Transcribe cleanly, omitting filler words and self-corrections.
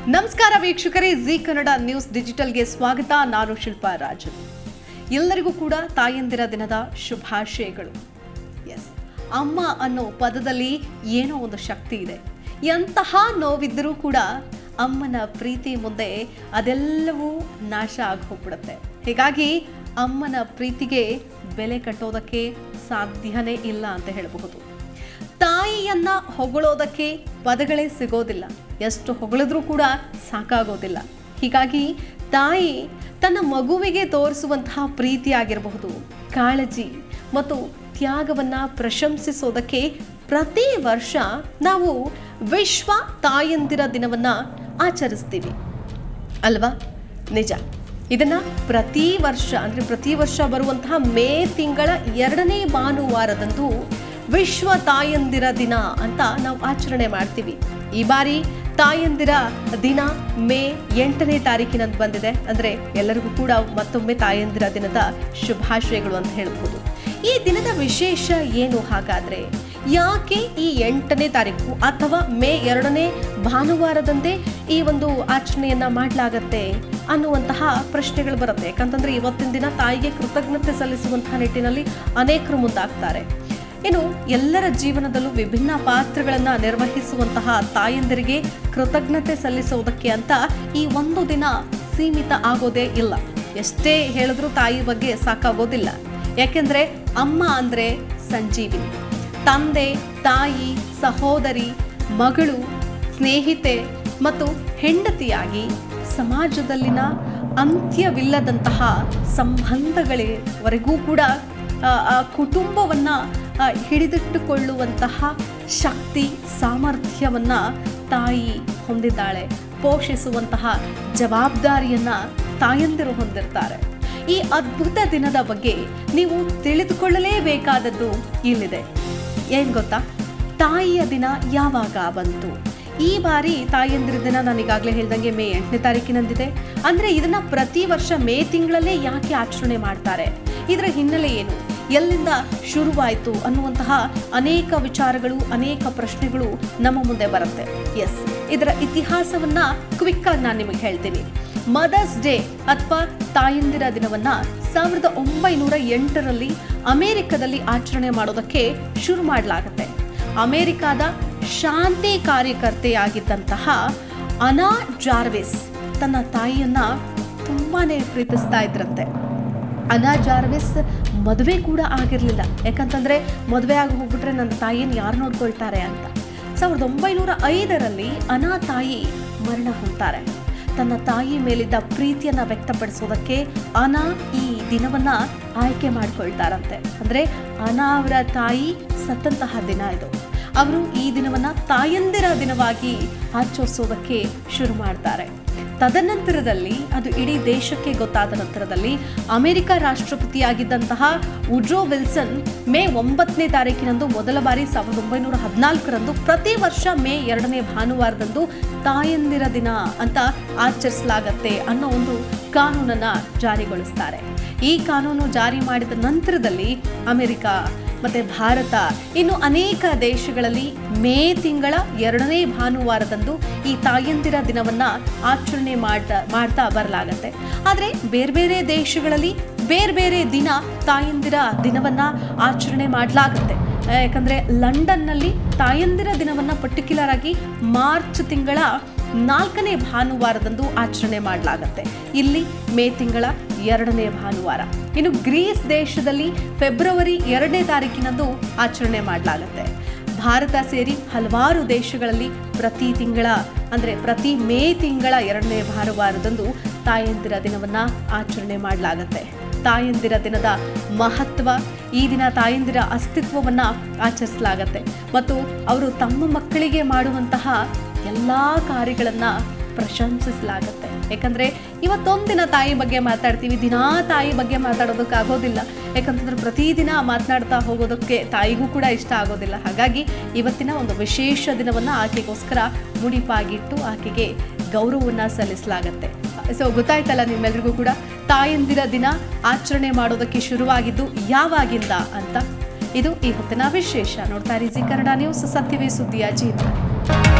ನಮಸ್ಕಾರ ವೀಕ್ಷಕರೇ, G Kannada news ಡಿಜಿಟಲ್ಗೆ ಸ್ವಾಗತ. ನಾನು ಶಿಲ್ಪಾ ರಾಜು. ಎಲ್ಲರಿಗೂ ಕೂಡ ತಾಯಂದಿರ ದಿನದ ಶುಭಾಶಯಗಳು. ಎಸ್, ಅಮ್ಮ ಅನ್ನೋ ಪದದಲ್ಲಿ ಏನೋ ಒಂದು ಶಕ್ತಿ ಇದೆ. ಎಂತಹ ನೋವಿದ್ದರೂ ಕೂಡ ಅಮ್ಮನ ಪ್ರೀತಿ ಮುಂದೆ ಅದೆಲ್ಲವೂ ನಾಶ ಆಗಿ ಹೋಗ್ಬಿಡುತ್ತೆ. ಹೀಗಾಗಿ ಅಮ್ಮನ ಪ್ರೀತಿಗೆ ಬೆಲೆ ಕಟ್ಟೋದಕ್ಕೆ ಸಾಧ್ಯನೇ ಇಲ್ಲ ಅಂತ ಹೇಳಬಹುದು. ತಾಯಿಯನ್ನ ಹೊಗಳೋದಕ್ಕೆ ಪದಗಳೇ ಸಿಗೋದಿಲ್ಲ. ಎಷ್ಟು ಹೊಗಳಿದ್ರೂ ಕೂಡ ಸಾಕಾಗೋದಿಲ್ಲ. ಹೀಗಾಗಿ ತಾಯಿ ತನ್ನ ಮಗುವಿಗೆ ತೋರಿಸುವಂತಹ ಪ್ರೀತಿ ಆಗಿರಬಹುದು, ಕಾಳಜಿ ಮತ್ತು ತ್ಯಾಗವನ್ನ ಪ್ರಶಂಸಿಸೋದಕ್ಕೆ ಪ್ರತಿ ವರ್ಷ ನಾವು ವಿಶ್ವ ತಾಯಂದಿರ ದಿನವನ್ನ ಆಚರಿಸ್ತೀವಿ ಅಲ್ವಾ? ನಿಜ. ಇದನ್ನ ಪ್ರತಿ ವರ್ಷ ಬರುವಂತಹ ಮೇ ತಿಂಗಳ 2ನೇ ಭಾನುವಾರದಂದು ವಿಶ್ವ ತಾಯಂದಿರ ದಿನ ಅಂತ ನಾವು ಆಚರಣೆ ಮಾಡ್ತೀವಿ. ಈ ಬಾರಿ ತಾಯಂದಿರ ದಿನ ಮೇ 8ನೇ ತಾರೀಕಿನಂದು ಬಂದಿದೆ. ಅಂದರೆ ಎಲ್ಲರಿಗೂ ಕೂಡ ಮತ್ತೊಮ್ಮೆ ತಾಯಂದಿರ ದಿನದ ಶುಭಾಶಯಗಳು ಅಂತ ಹೇಳ್ಬೋದು. ಈ ದಿನದ ವಿಶೇಷ ಏನು ಹಾಗಾದರೆ? ಯಾಕೆ ಈ 8ನೇ ತಾರೀಕು ಅಥವಾ ಮೇ 2ನೇ ಭಾನುವಾರದಂದೇ ಈ ಒಂದು ಆಚರಣೆಯನ್ನು ಮಾಡಲಾಗತ್ತೆ ಅನ್ನುವಂತಹ ಪ್ರಶ್ನೆಗಳು ಬರುತ್ತೆ. ಯಾಕಂತಂದರೆ ಇವತ್ತಿನ ದಿನ ತಾಯಿಗೆ ಕೃತಜ್ಞತೆ ಸಲ್ಲಿಸುವಂತಹ ನಿಟ್ಟಿನಲ್ಲಿ ಅನೇಕರು ಮುಂದಾಗ್ತಾರೆ. ಇನ್ನು ಎಲ್ಲರ ಜೀವನದಲ್ಲೂ ವಿಭಿನ್ನ ಪಾತ್ರಗಳನ್ನು ನಿರ್ವಹಿಸುವಂತಹ ತಾಯಂದಿರಿಗೆ ಕೃತಜ್ಞತೆ ಸಲ್ಲಿಸುವುದಕ್ಕೆ ಅಂತ ಈ ಒಂದು ದಿನ ಸೀಮಿತ ಆಗೋದೇ ಇಲ್ಲ. ಎಷ್ಟೇ ಹೇಳಿದ್ರೂ ತಾಯಿ ಬಗ್ಗೆ ಸಾಕಾಗೋದಿಲ್ಲ. ಯಾಕೆಂದರೆ ಅಮ್ಮ ಅಂದರೆ ಸಂಜೀವಿನಿ. ತಂದೆ, ತಾಯಿ, ಸಹೋದರಿ, ಮಗಳು, ಸ್ನೇಹಿತೆ ಮತ್ತು ಹೆಂಡತಿಯಾಗಿ ಸಮಾಜದಲ್ಲಿನ ಅಂತ್ಯವಿಲ್ಲದಂತಹ ಸಂಬಂಧಗಳವರೆಗೂ ಕೂಡ ಆ ಕುಟುಂಬವನ್ನು ಹಿಡಿದಿಟ್ಟುಕೊಳ್ಳುವಂತಹ ಶಕ್ತಿ, ಸಾಮರ್ಥ್ಯವನ್ನು ತಾಯಿ ಹೊಂದಿದ್ದಾಳೆ. ಪೋಷಿಸುವಂತಹ ಜವಾಬ್ದಾರಿಯನ್ನು ತಾಯಂದಿರು ಹೊಂದಿರ್ತಾರೆ. ಈ ಅದ್ಭುತ ದಿನದ ಬಗ್ಗೆ ನೀವು ತಿಳಿದುಕೊಳ್ಳಲೇಬೇಕಾದದ್ದು ಇಲ್ಲಿದೆ. ಏನು ಗೊತ್ತಾ? ತಾಯಿಯ ದಿನ ಯಾವಾಗ ಬಂತು? ಈ ಬಾರಿ ತಾಯಂದಿರ ದಿನ ನಾನು ಈಗಾಗಲೇ ಹೇಳ್ದಂಗೆ ಮೇ 8ನೇ ತಾರೀಕಿನಂದಿದೆ. ಅಂದರೆ ಇದನ್ನು ಪ್ರತಿ ವರ್ಷ ಮೇ ತಿಂಗಳಲ್ಲೇ ಯಾಕೆ ಆಚರಣೆ ಮಾಡ್ತಾರೆ? ಇದರ ಹಿನ್ನೆಲೆ ಏನು? ಎಲ್ಲಿಂದ ಶುರುವಾಯಿತು ಅನ್ನುವಂತಹ ಅನೇಕ ವಿಚಾರಗಳು, ಅನೇಕ ಪ್ರಶ್ನೆಗಳು ನಮ್ಮ ಮುಂದೆ ಬರುತ್ತೆ. ಎಸ್, ಇದರ ಇತಿಹಾಸವನ್ನ ಕ್ವಿಕ್ ಆಗಿ ನಾನು ನಿಮಗೆ ಹೇಳ್ತೀನಿ. ಮದರ್ಸ್ ಡೇ ಅಥವಾ ತಾಯಂದಿರ ದಿನವನ್ನ 1908ರಲ್ಲಿ ಅಮೆರಿಕದಲ್ಲಿ ಆಚರಣೆ ಮಾಡೋದಕ್ಕೆ ಶುರು ಮಾಡಲಾಗುತ್ತೆ. ಅಮೆರಿಕಾದ ಶಾಂತಿ ಕಾರ್ಯಕರ್ತೆಯಾಗಿದ್ದಂತಹ ಅನಾ ಜಾರ್ವಿಸ್ ತನ್ನ ತಾಯಿಯನ್ನ ತುಂಬಾನೇ ಪ್ರೀತಿಸ್ತಾ ಇದ್ರಂತೆ. ಅನಾ ಜಾರ್ವಿಸ್ ಮದುವೆ ಕೂಡ ಆಗಿರಲಿಲ್ಲ. ಯಾಕಂತಂದರೆ ಮದುವೆ ಆಗಿ ಹೋಗ್ಬಿಟ್ರೆ ನನ್ನ ತಾಯಿಯನ್ನು ಯಾರು ನೋಡ್ಕೊಳ್ತಾರೆ ಅಂತ. 1905ರಲ್ಲಿ ಅನಾ ತಾಯಿ ಮರಣ ಹೊಂದ್ತಾರೆ. ತನ್ನ ತಾಯಿ ಮೇಲಿದ್ದ ಪ್ರೀತಿಯನ್ನು ವ್ಯಕ್ತಪಡಿಸೋದಕ್ಕೆ ಅನಾ ಈ ದಿನವನ್ನು ಆಯ್ಕೆ ಮಾಡ್ಕೊಳ್ತಾರಂತೆ. ಅಂದರೆ ಅನಾ ಅವರ ತಾಯಿ ಸತ್ತಂತಹ ದಿನ ಇದು. ಅವರು ಈ ದಿನವನ್ನು ತಾಯಂದಿರ ದಿನವಾಗಿ ಆಚರಿಸೋದಕ್ಕೆ ಶುರು ಮಾಡ್ತಾರೆ. ತದನಂತರದಲ್ಲಿ ಅದು ಇಡೀ ದೇಶಕ್ಕೆ ಗೊತ್ತಾದ ನಂತರದಲ್ಲಿ ಅಮೆರಿಕ ರಾಷ್ಟ್ರಪತಿಯಾಗಿದ್ದಂತಹ ವುಡ್ರೋ ವಿಲ್ಸನ್ ಮೇ 9ನೇ ತಾರೀಕಿನಂದು ಮೊದಲ ಬಾರಿ 1914ರಂದು ಪ್ರತಿ ವರ್ಷ ಮೇ 2ನೇ ಭಾನುವಾರದಂದು ತಾಯಂದಿರ ದಿನ ಅಂತ ಆಚರಿಸಲಾಗತ್ತೆ ಅನ್ನೋ ಒಂದು ಕಾನೂನನ್ನು ಜಾರಿಗೊಳಿಸ್ತಾರೆ. ಈ ಕಾನೂನು ಜಾರಿ ಮಾಡಿದ ನಂತರದಲ್ಲಿ ಅಮೆರಿಕ ಮತ್ತು ಭಾರತ ಇನ್ನು ಅನೇಕ ದೇಶಗಳಲ್ಲಿ ಮೇ ತಿಂಗಳ 2ನೇ ಭಾನುವಾರದಂದು ಈ ತಾಯಂದಿರ ದಿನವನ್ನು ಆಚರಣೆ ಮಾಡ್ತಾ ಬರಲಾಗತ್ತೆ. ಆದರೆ ಬೇರೆ ಬೇರೆ ದೇಶಗಳಲ್ಲಿ ಬೇರೆ ಬೇರೆ ದಿನ ತಾಯಂದಿರ ದಿನವನ್ನು ಆಚರಣೆ ಮಾಡಲಾಗುತ್ತೆ. ಯಾಕಂದರೆ ಲಂಡನ್ನಲ್ಲಿ ತಾಯಂದಿರ ದಿನವನ್ನು ಪರ್ಟಿಕ್ಯುಲರ್ ಆಗಿ ಮಾರ್ಚ್ ತಿಂಗಳ 4ನೇ ಭಾನುವಾರದಂದು ಆಚರಣೆ ಮಾಡಲಾಗತ್ತೆ. ಇಲ್ಲಿ ಮೇ ತಿಂಗಳ 2ನೇ ಭಾನುವಾರ. ಇನ್ನು ಗ್ರೀಸ್ ದೇಶದಲ್ಲಿ ಫೆಬ್ರವರಿ 2ನೇ ತಾರೀಕಿನಂದು ಆಚರಣೆ ಮಾಡಲಾಗತ್ತೆ. ಭಾರತ ಸೇರಿ ಹಲವಾರು ದೇಶಗಳಲ್ಲಿ ಪ್ರತಿ ತಿಂಗಳ ಅಂದರೆ ಪ್ರತಿ ಮೇ ತಿಂಗಳ 2ನೇ ಭಾನುವಾರದಂದು ತಾಯಂದಿರ ದಿನವನ್ನು ಆಚರಣೆ ಮಾಡಲಾಗತ್ತೆ. ತಾಯಂದಿರ ದಿನದ ಮಹತ್ವ, ಈ ದಿನ ತಾಯಂದಿರ ಅಸ್ತಿತ್ವವನ್ನು ಆಚರಿಸಲಾಗತ್ತೆ ಮತ್ತು ಅವರು ತಮ್ಮ ಮಕ್ಕಳಿಗೆ ಮಾಡುವಂತಹ ಎಲ್ಲ ಕಾರ್ಯಗಳನ್ನು ಪ್ರಶಂಸಿಸಲಾಗತ್ತೆ. ಯಾಕಂದರೆ ಇವತ್ತೊಂದಿನ ತಾಯಿ ಬಗ್ಗೆ ಮಾತಾಡ್ತೀವಿ, ದಿನಾ ತಾಯಿ ಬಗ್ಗೆ ಮಾತಾಡೋದಕ್ಕಾಗೋದಿಲ್ಲ. ಯಾಕಂತಂದ್ರೆ ಪ್ರತಿದಿನ ಮಾತನಾಡ್ತಾ ಹೋಗೋದಕ್ಕೆ ತಾಯಿಗೂ ಕೂಡ ಇಷ್ಟ ಆಗೋದಿಲ್ಲ. ಹಾಗಾಗಿ ಇವತ್ತಿನ ಒಂದು ವಿಶೇಷ ದಿನವನ್ನು ಆಕೆಗೋಸ್ಕರ ಮುಡಿಪಾಗಿಟ್ಟು ಆಕೆಗೆ ಗೌರವವನ್ನು ಸಲ್ಲಿಸಲಾಗತ್ತೆ. ಸೊ ಗೊತ್ತಾಯ್ತಲ್ಲ ನಿಮ್ಮೆಲ್ರಿಗೂ ಕೂಡ ತಾಯಂದಿರ ದಿನ ಆಚರಣೆ ಮಾಡೋದಕ್ಕೆ ಶುರುವಾಗಿದ್ದು ಯಾವಾಗಿಂದ ಅಂತ. ಇದು ಈ ಹೊತ್ತಿನ ವಿಶೇಷ. ನೋಡ್ತಾ ಇರಿ ಜಿ ಕನ್ನಡ ನ್ಯೂಸ್, ಸತ್ಯವೇ ಸುದ್ದಿಯ ಜೀವ.